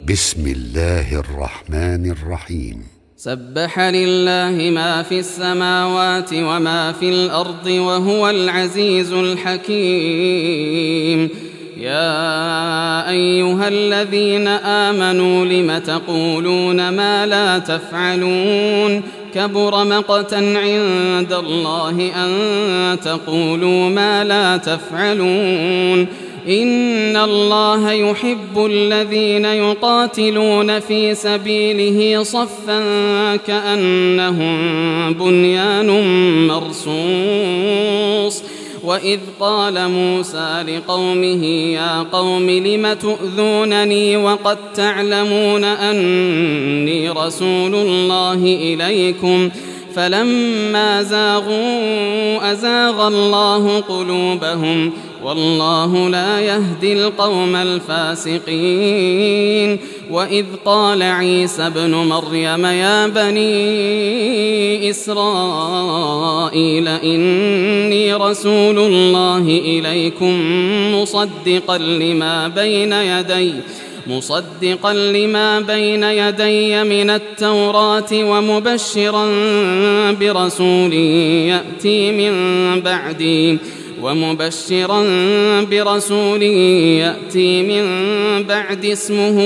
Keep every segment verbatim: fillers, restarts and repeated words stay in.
بسم الله الرحمن الرحيم. سبح لله ما في السماوات وما في الأرض وهو العزيز الحكيم. يا أيها الذين آمنوا لم تقولون ما لا تفعلون كبر مقتا عند الله أن تقولوا ما لا تفعلون إن الله يحب الذين يقاتلون في سبيله صفا كأنهم بنيان مرصوص. وإذ قال موسى لقومه يا قوم لم تؤذونني وقد تعلمون أني رسول الله إليكم فلما زاغوا أزاغ الله قلوبهم والله لا يهدي القوم الفاسقين. وإذ قال عيسى ابن مريم يا بني إسرائيل إني رسول الله إليكم مصدقا لما بين يدي مصدقا لما بين يدي من التوراة ومبشرا برسول يأتي من بعدي ومبشرا برسول يأتي من بعد اسمه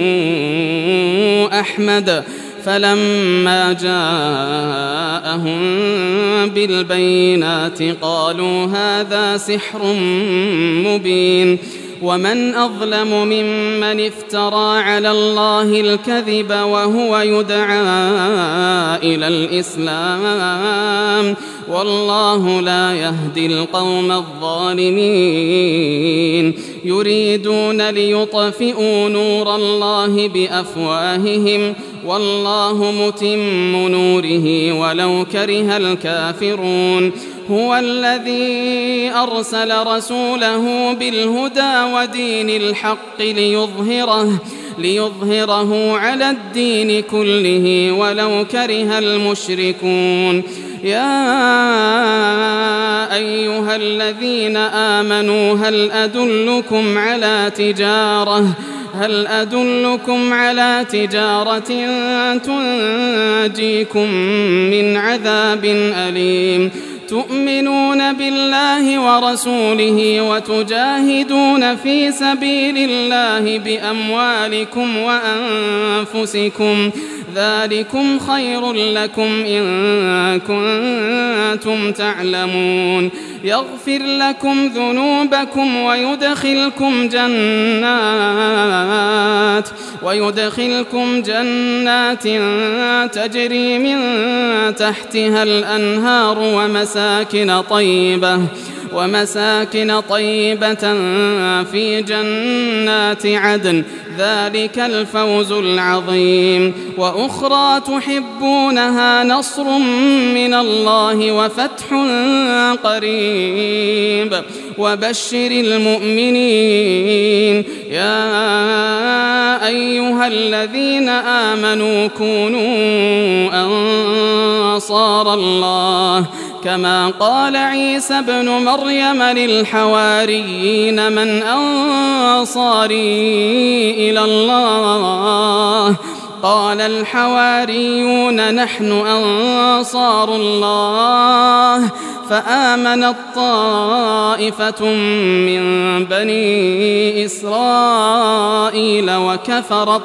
أحمد. فلما جاءهم بالبينات قالوا هذا سحر مبين. ومن أظلم ممن افترى على الله الكذب وهو يدعى إلى الإسلام والله لا يهدي القوم الظالمين. يريدون ليطفئوا نور الله بأفواههم والله متم نوره ولو كره الكافرون. هو الذي أرسل رسوله بالهدى ودين الحق ليظهره ليظهره على الدين كله ولو كره المشركون. يا أيها الذين آمنوا هل أدلكم على تجارة هل أدلكم على تجارة تنجيكم من عذاب أليم تؤمنون بالله ورسوله وتجاهدون في سبيل الله بأموالكم وأنفسكم ذلكم خير لكم إن كنتم تعلمون. يغفر لكم ذنوبكم ويدخلكم جنات ويدخلكم جنات تجري من تحتها الأنهار ومساكن طيبة ومساكن طيبة في جنات عدن ذلك الفوز العظيم. وأخرى تحبونها نصر من الله وفتح قريب وبشر المؤمنين. يا أيها الذين آمنوا كونوا أنصار الله كما قال عيسى ابن مريم للحواريين من أنصاري إلى الله قال الحواريون نحن أنصار الله فآمنت طائفة من بني إسرائيل وكفرت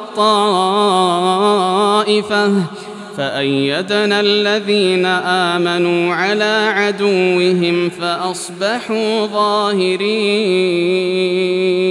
طائفة فأيدنا الذين آمنوا على عدوهم فأصبحوا ظاهرين.